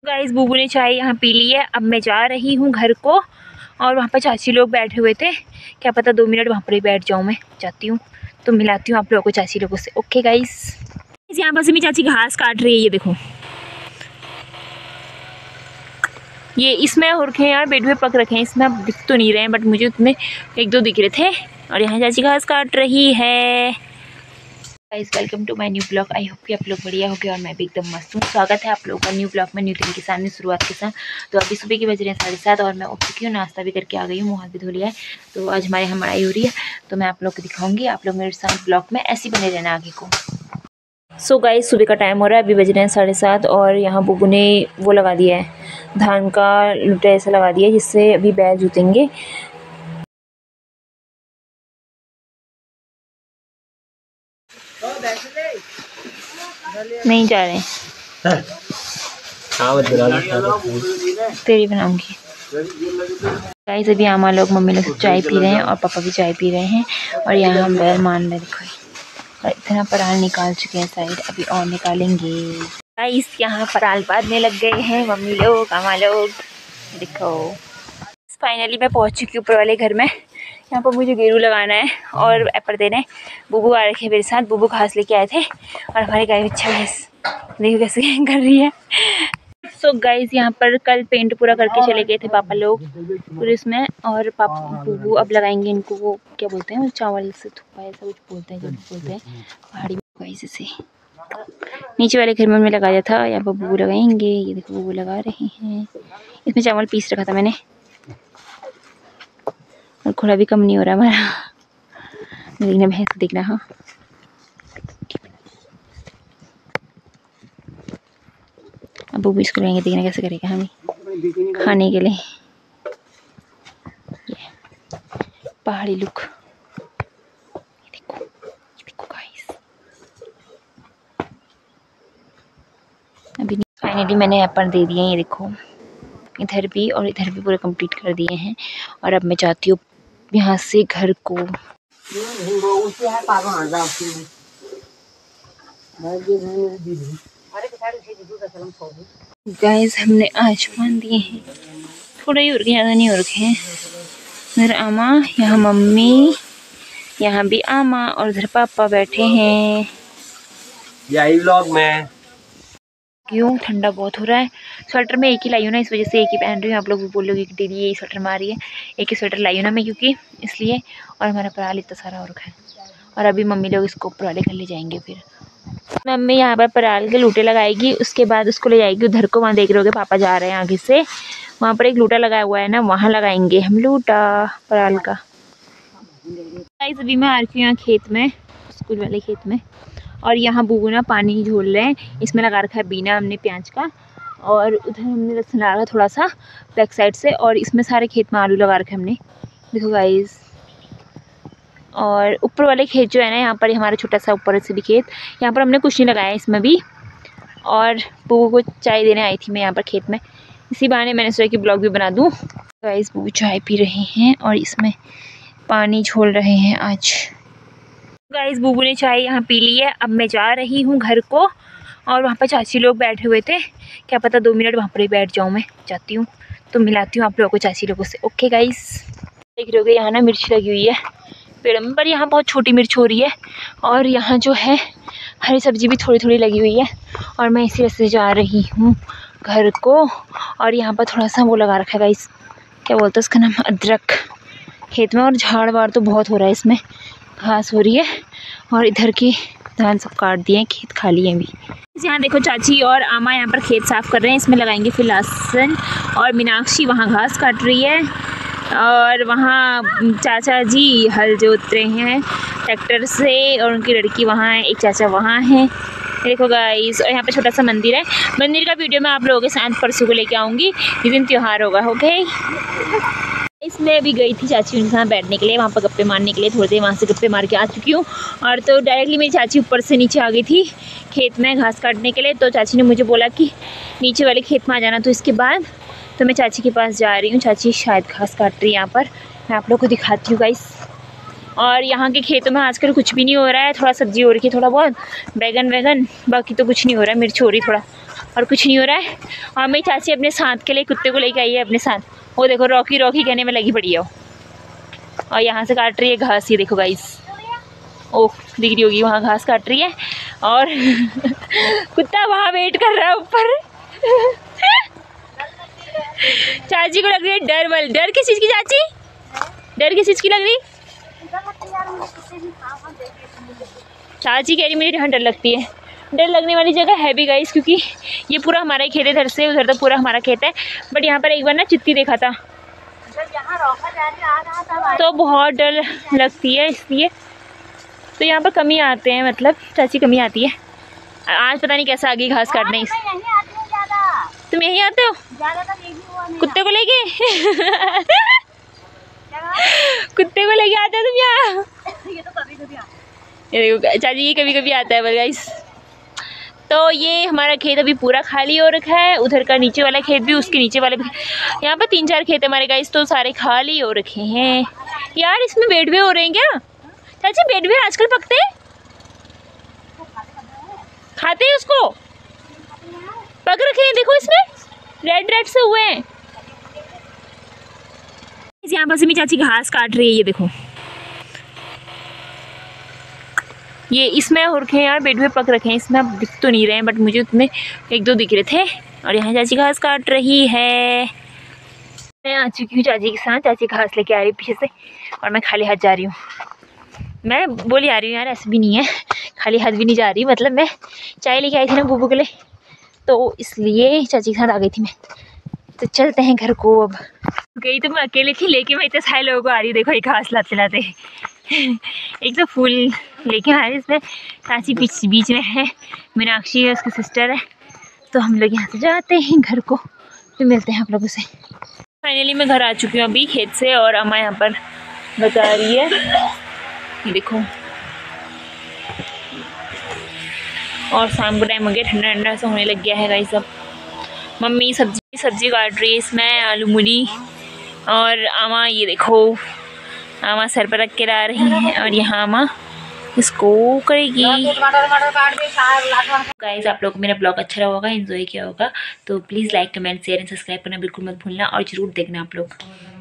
Guys बुबू ने चाय यहाँ पी ली है। अब मैं जा रही हूँ घर को और वहाँ पर चाची लोग बैठे हुए थे। क्या पता 2 मिनट वहाँ पर ही बैठ जाऊँ। मैं जाती हूँ तो मिलाती हूँ आप लोगों को चाची लोगों से। ओके गाइस, यहाँ पर से मेरी चाची घास काट रही है। ये देखो, ये इसमें हो रखे हैं यार, बेड में पक रखे हैं। इसमें अब दिख तो नहीं रहे हैं बट मुझे उसमें 1-2 दिख रहे थे। और यहाँ चाची घास काट रही है। Guys welcome to my new blog. I hope कि आप लोग बढ़िया होंगे और मैं भी एकदम मस्त हूँ। स्वागत है आप लोगों का न्यू ब्लॉग में, न्यू दिन के सामने शुरुआत के साथ। तो अभी सुबह के बज रहे हैं 7:30 और मैं उठ चुकी हूँ, नाश्ता भी करके आ गई हूँ, मुँह हाथ भी धो लिया है। तो आज हमारे यहाँ मड़ाई हो रही है तो मैं आप लोग को दिखाऊंगी। आप लोग मेरे साथ ब्लॉग में ऐसे बने रहना आगे को। सो गाइस सुबह का टाइम हो रहा है, अभी बज रहे हैं 7:30 और यहाँ बुबू ने वो लगा दिया है, धान का लुटा ऐसा लगा दिया है जिससे अभी बैल जुतेंगे। नहीं जा रहे हैं, तेरी बनाऊंगी। गाइस अभी आमा लोग मम्मी लोग चाय पी रहे हैं और पापा भी चाय पी रहे हैं। और यहाँ हम बैल मान रहे, देखो और इतना पराल निकाल चुके हैं साइड, अभी और निकालेंगे। गाइस यहाँ पराल बांधने लग गए हैं मम्मी लोग, आमा लोग। देखो फाइनली मैं पहुँच चुकी हूँ ऊपर वाले घर में। यहाँ पर मुझे गेरू लगाना है और एपर देना है। बुबू आ रखे मेरे साथ, बुबू घास लेके आए थे और हमारी गाय अच्छा भैंस देखो कैसे कर रही है। सो गाइस यहाँ पर कल पेंट पूरा करके चले गए थे पापा लोग पूरे इसमें। और पापा बुबू अब लगाएंगे इनको, वो क्या बोलते हैं, चावल से थुप्पा ऐसा कुछ बोलते हैं, जो बोलते हैं पहाड़ी में। गाइस इसे नीचे वाले घर में हमने लगाया था, यहाँ पर बुबू लगाएंगे। ये देखो बुबू लगा रहे हैं। इसमें चावल पीस रखा था मैंने और घोड़ा भी कम नहीं हो रहा हमारा। देखना भैंस को देखना। हाँ अब वो भी इसको लेंगे, देखना कैसे करेगा हमें खाने के लिए। ये पहाड़ी लुक, ये देखो गाइस। अभी फाइनली मैंने यहाँ पर दे दिए हैं, ये देखो इधर भी और इधर भी पूरे कंप्लीट कर दिए हैं। और अब मैं चाहती हूँ यहाँ से घर को। गाइस हमने आज मान दिए हैं, थोड़ा ही हो रखे, ज़्यादा नहीं हो रखे हैं। इधर आमा, यहाँ मम्मी, यहाँ भी आमा और इधर पापा बैठे हैं। यही व्लॉग में क्यों ठंडा बहुत हो रहा है। स्वेटर में एक ही लाई हूँ ना, इस वजह से एक ही पहन रही हूँ। आप लोग भी बोलोगे कि दीदी यही स्वेटर मारी है, एक ही स्वेटर लाई हूँ ना मैं, क्योंकि इसलिए। और हमारा पराल इतना सारा हो रखा है। और अभी मम्मी लोग इसको ऊपर वाले घर ले जाएंगे। फिर मम्मी यहाँ पर पराल के लूटे लगाएगी, उसके बाद उसको ले जाएगी उधर को। वहाँ देख रहे होगे पापा जा रहे हैं आगे से, वहाँ पर एक लूटा लगाया हुआ है ना, वहाँ लगाएंगे हम लूटा पराल का। अभी मैं आ रही हूँ खेत में, स्कूल वाले खेत में। और यहाँ बुबू ना पानी झोल रहे हैं, इसमें लगा रखा है बीना हमने प्याज का। और उधर हमने लहसुन लगा थोड़ा सा बैक साइड से। और इसमें सारे खेत में आलू लगा रखे हमने, देखो गाइस। और ऊपर वाले खेत जो है ना, यहाँ पर हमारा छोटा सा ऊपर से भी खेत, यहाँ पर हमने कुछ नहीं लगाया इसमें भी। और बुबू को चाय देने आई थी मैं यहाँ पर खेत में, इसी बहाने मैंने सोचा कि ब्लॉग भी बना दूँ। गाइस बुबू चाय पी रहे हैं और इसमें पानी झोल रहे हैं आज। गाइस बुबू ने चाय यहाँ पी ली है। अब मैं जा रही हूँ घर को और वहाँ पर चाची लोग बैठे हुए थे। क्या पता 2 मिनट वहाँ पर ही बैठ जाऊँ। मैं जाती हूँ तो मिलाती हूँ आप लोगों को चाची लोगों से। ओके गाइस, देख रहे होगे यहाँ ना मिर्च लगी हुई है पेड़ में, पर यहाँ बहुत छोटी मिर्च हो रही है। और यहाँ जो है हरी सब्जी भी थोड़ी थोड़ी लगी हुई है। और मैं इसी वजह से जा रही हूँ घर को। और यहाँ पर थोड़ा सा वो लगा रखा है गाइस, क्या बोलते हैं उसका नाम, अदरक खेत में। और झाड़ वाड़ तो बहुत हो रहा है इसमें, घास हो रही है। और इधर की धान सब काट दिए हैं, खेत खाली है अभी। यहाँ देखो चाची और आमा यहाँ पर खेत साफ कर रहे हैं, इसमें लगाएंगे फिर लहसुन। और मीनाक्षी वहाँ घास काट रही है। और वहाँ चाचा जी हल जोत रहे हैं ट्रैक्टर से, और उनकी लड़की वहाँ है, एक चाचा वहाँ है, देखो गाइस। और यहाँ पे छोटा सा मंदिर है, मंदिर का वीडियो मैं आप लोगों के साथ परसों को लेके आऊँगी, जिस दिन त्यौहार होगा। ओके, इसमें अभी गई थी चाची उनके साथ बैठने के लिए, वहाँ पर गप्पे मारने के लिए। थोड़ी देर वहाँ से गप्पे मार के आ चुकी हूँ। और तो डायरेक्टली मेरी चाची ऊपर से नीचे आ गई थी खेत में घास काटने के लिए। तो चाची ने मुझे बोला कि नीचे वाले खेत में आ जाना। तो इसके बाद तो मैं चाची के पास जा रही हूँ। चाची शायद घास काट रही है यहाँ पर, मैं आप लोग को दिखाती हूँ गाइस। और यहाँ के खेतों में आजकल कुछ भी नहीं हो रहा है, थोड़ा सब्जी हो रही है, थोड़ा बहुत बैगन वैगन, बाकी तो कुछ नहीं हो रहा है। मिर्च हो रही थोड़ा, और कुछ नहीं हो रहा है। और मेरी चाची अपने साथ के लिए कुत्ते को लेके आई है अपने साथ। वो देखो रॉकी रॉकी कहने में लगी पड़ी है वो। और यहाँ से काट रही है घास, ये देखो गाइस। ओह दिख रही होगी, वहाँ घास काट रही है। और कुत्ता वहाँ वेट कर रहा है ऊपर। चाची को लग रही है डर। डर किस चीज़ की चाची? डर किस चीज़ की लग रही? चाची कह रही मुझे यहाँ डर लगती है। डर लगने वाली जगह है भी गाइस, क्योंकि ये पूरा हमारा ही खेत है, इधर से उधर तक पूरा हमारा खेत है। बट यहाँ पर एक बार ना चित्ती देखा था तो बहुत डर लगती है, इसलिए तो यहाँ पर कमी आते हैं, मतलब चाची कमी आती है। आज पता नहीं कैसा आ गई घास काटने। तुम यहीं आते हो कुत्ते को लेके? कुत्ते को लेके आते हो तुम यहाँ? ये देखो चाची ये कभी कभी आता है बस गाइस। तो ये हमारा खेत अभी पूरा खाली हो रखा है। उधर का नीचे वाला खेत भी, उसके नीचे वाले भी। यहाँ पर 3-4 खेत हमारे गाइस, तो सारे खाली हो रखे हैं। यार इसमें बेडवे हो रहे हैं क्या चाची? बेडवे आजकल पकते हैं? खाते हैं उसको? पक रखे हैं देखो, इसमें रेड से हुए हैं। यहाँ पर से मेरी चाची घास काट रही है, ये देखो। ये इसमें हो रखे हैं यार, बेडवे पक रखे हैं। इसमें अब दिख तो नहीं रहे हैं, बट मुझे उतने 1-2 दिख रहे थे। और यहाँ चाची घास काट रही है। मैं आ चुकी हूँ चाची के साथ। चाची घास लेके आ रही है पीछे से, और मैं खाली हाथ जा रही हूँ। मैं बोली आ रही हूँ यार, ऐसे भी नहीं है, खाली हाथ भी नहीं जा रही। मतलब मैं चाय लेके आई थी ना बुबू के लिए, तो इसलिए चाची के साथ आ गई थी मैं। तो चलते हैं घर को अब। गई तो मैं अकेली थी, लेके मैं इतने सारे लोगों को आ रही हूँ। देखो एक घास लाते लाते। एक तो फूल लेके आ रही, इसमें चाची बीच में है, मीनाक्षी है उसकी सिस्टर है। तो हम लोग यहाँ से जाते हैं घर को, फिर मिलते हैं आप लोगों से। फाइनली मैं घर आ चुकी हूँ अभी खेत से, और अम्मा यहाँ पर बता रही है, ये देखो। और शाम को टाइम हो गया, ठंडा ठंडा सा होने लग गया है गाइस। सब मम्मी सब्जी काट रही है, इसमें आलू मूली। और अम्मा ये देखो, अम्मा सर पर रख के ला रही है, और यहाँ अम्मा इसको करेगी। गाइस आप लोगों को मेरा ब्लॉग अच्छा लगा होगा, एंजॉय किया होगा, तो please like comment share and subscribe करना बिल्कुल मत भूलना, और ज़रूर देखना आप लोग।